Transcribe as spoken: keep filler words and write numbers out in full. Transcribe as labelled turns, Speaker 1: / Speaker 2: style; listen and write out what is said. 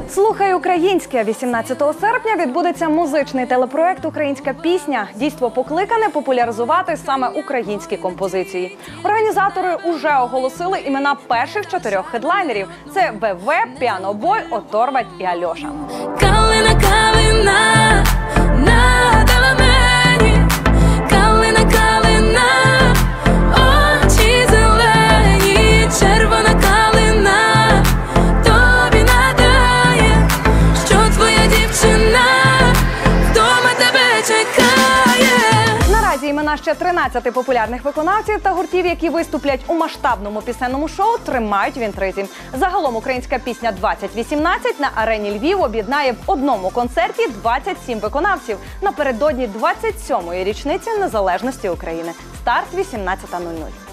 Speaker 1: Слухай українське. вісімнадцятого серпня відбудеться музичний телепроект «Українська пісня». Дійство покликане популяризувати саме українські композиції. Організатори уже оголосили імена перших чотирьох хедлайнерів. Це ВВ, Піанобой, Оторвать і Альоша.
Speaker 2: Калина, калина, надала мені, калина, калина, очі зелені, червона калина, тобі надає, що твоя дівчина вдома тебе чекає.
Speaker 1: Наразі імена ще тринадцяти популярних виконавців та гуртів, які виступлять у масштабному пісенному шоу, тримають в інтризі. Загалом «Українська пісня двадцять вісімнадцять» на арені Львів об'єднає в одному концерті двадцять сім виконавців напередодні двадцять сьомої річниці незалежності України. Старт вісімнадцята нуль нуль.